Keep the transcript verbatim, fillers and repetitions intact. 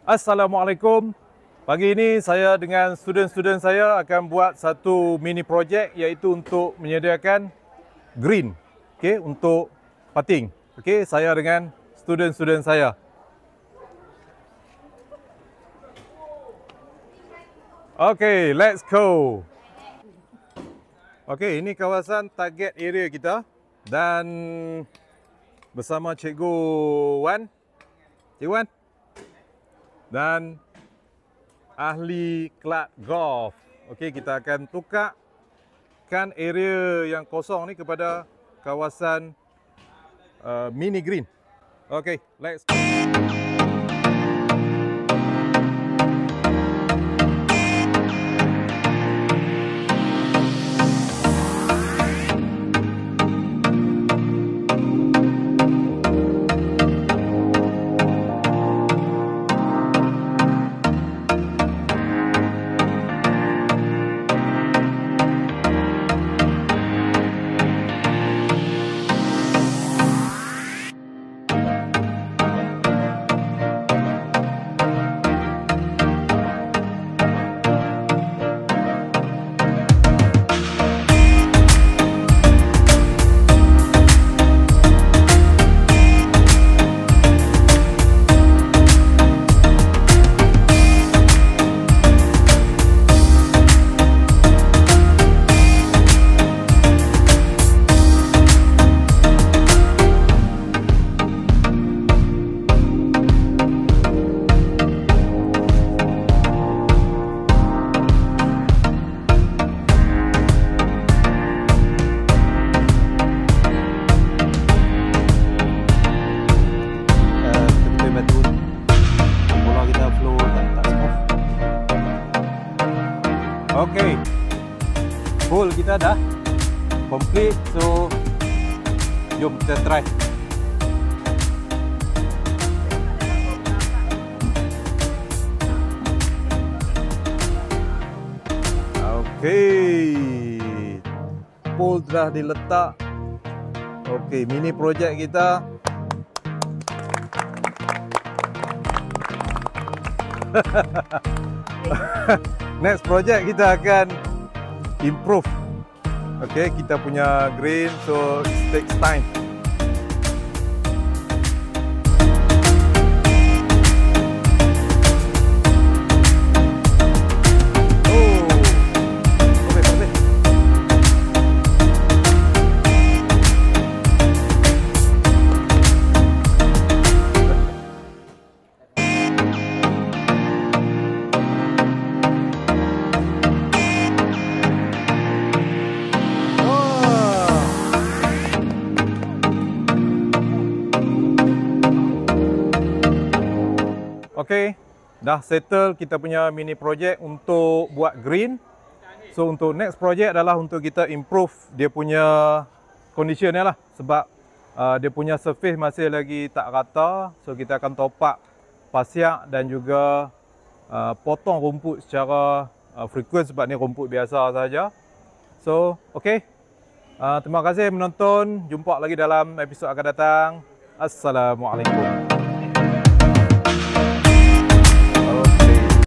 Assalamualaikum. Pagi ini saya dengan student-student saya akan buat satu mini projek iaitu untuk menyediakan green, okey, untuk putting. Okey, saya dengan student-student saya. Okey, let's go. Okey, ini kawasan target area kita dan bersama Cikgu Wan. Cikgu Wan dan ahli kelab golf. Okey, kita akan tukarkan area yang kosong ni kepada kawasan uh, mini green. Okey, let's go. Okey, hole kita dah complete, so jom kita try. Okey, hole dah diletak. Okey, mini projek kita. Next project kita akan improve. Okay, kita punya green, so it takes time. Okey, dah settle kita punya mini project untuk buat green. So untuk next project adalah untuk kita improve dia punya condition ni lah. Sebab uh, dia punya surface masih lagi tak rata. So kita akan topak pasiak dan juga uh, potong rumput secara uh, frequent sebab ni rumput biasa saja. So okey, uh, terima kasih menonton. Jumpa lagi dalam episod akan datang. Assalamualaikum.